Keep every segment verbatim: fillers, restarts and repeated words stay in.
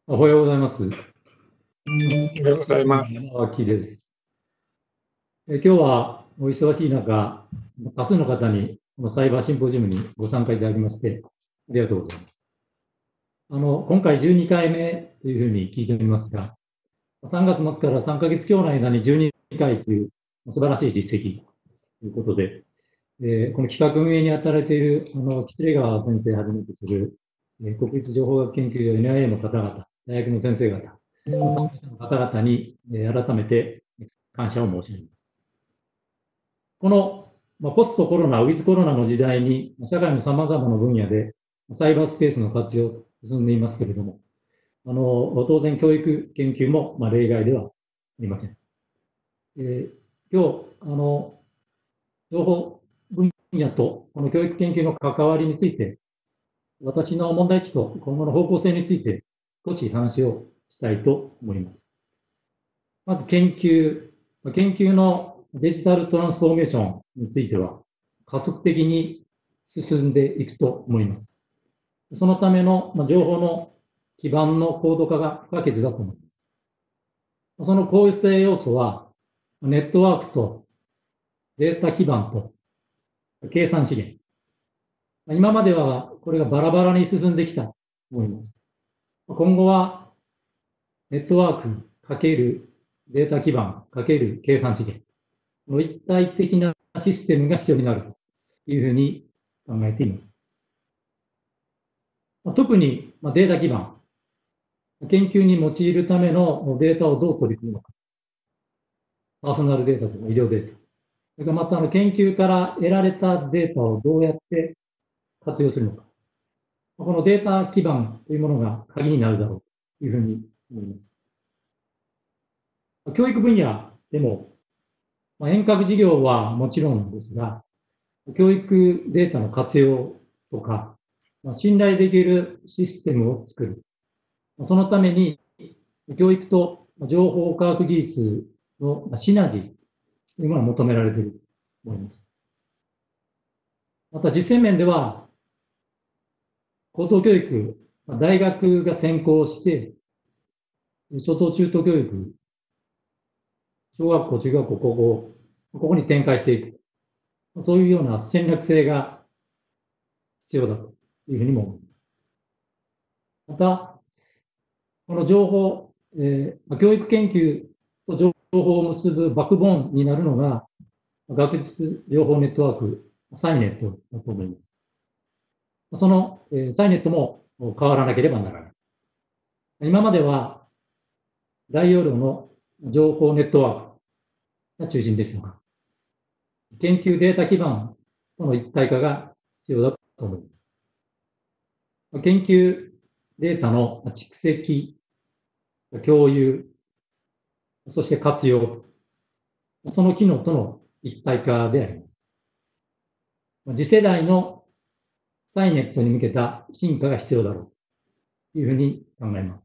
おはようございます。おはようございます。 山脇です。え今日はお忙しい中、多数の方にこのサイバーシンポジウムにご参加いただきまして、ありがとうございます。あの、今回じゅうにかいめというふうに聞いておりますが、さんがつ末からさんかげつ強の間にじゅうにかいという素晴らしい実績ということで、えーこの企画運営に当たられている、あの、吉連川先生はじめとする、えー国立情報学研究所 エヌアイエー の方々、大学の先生方、参加者の方々に、えー改めて感謝を申し上げます。この、まあ、ポストコロナ、ウィズコロナの時代に、社会の様々な分野でサイバースペースの活用進んでいますけれども、あの、当然教育研究も、まあ、例外ではありません。えー今日、あの、情報分野とこの教育研究の関わりについて、私の問題意識と今後の方向性について少し話をしたいと思います。まず研究。研究のデジタルトランスフォーメーションについては加速的に進んでいくと思います。そのための情報の基盤の高度化が不可欠だと思います。その構成要素はネットワークとデータ基盤と計算資源。今まではこれがバラバラに進んできたと思います。今後はネットワークかけるデータ基盤かける計算資源。この一体的なシステムが必要になるというふうに考えています。特にデータ基盤。研究に用いるためのデータをどう取り組むのか。パーソナルデータとか医療データ。それからまたあの研究から得られたデータをどうやって活用するのか。このデータ基盤というものが鍵になるだろうというふうに思います。教育分野でも、遠隔授業はもちろんですが、教育データの活用とか、信頼できるシステムを作る。そのために、教育と情報科学技術のシナジーというものが求められていると思います。また実践面では、高等教育、大学が先行して、初等中等教育、小学校、中学校、高校、ここに展開していく。そういうような戦略性が必要だというふうにも思います。また、この情報、えー、教育研究と情報を結ぶバックボーンになるのが、学術情報ネットワーク、サイネットだと思います。その、えー、サイネットも変わらなければならない。今までは、大容量の情報ネットワークが中心でしたが、研究データ基盤との一体化が必要だと思います。研究データの蓄積、共有、そして活用、その機能との一体化であります。次世代のサイネットに向けた進化が必要だろうというふうに考えます。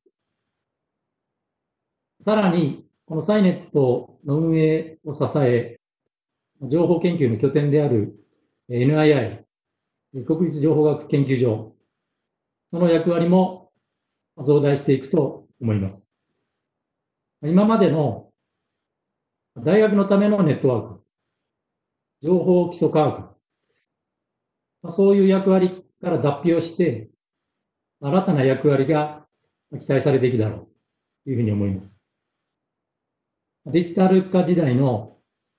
さらに、このサイネットの運営を支え、情報研究の拠点である エヌアイアイ、国立情報学研究所、その役割も増大していくと思います。今までの大学のためのネットワーク、情報基礎科学、そういう役割から脱皮をして、新たな役割が期待されていくだろうというふうに思います。デジタル化時代の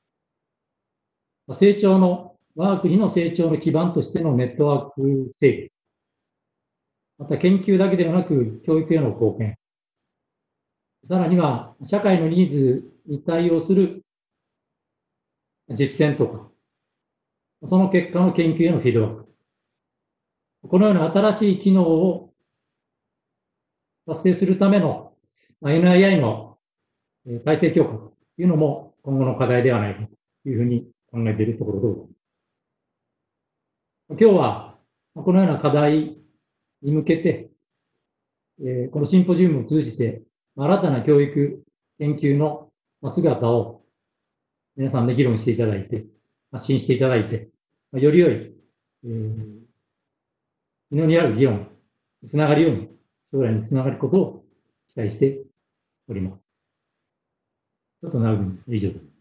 成長の、我が国の成長の基盤としてのネットワーク整備、また研究だけではなく教育への貢献、さらには社会のニーズに対応する実践とか、その結果の研究へのフィードバック。このような新しい機能を達成するための エヌアイアイ の体制強化というのも今後の課題ではないかというふうに考えているところでございます。今日はこのような課題に向けて、このシンポジウムを通じて新たな教育研究の姿を皆さんで議論していただいて、発信していただいて、より良い、えー、実にある議論につながるように、将来につながることを期待しております。ちょっと長くなります。以上です。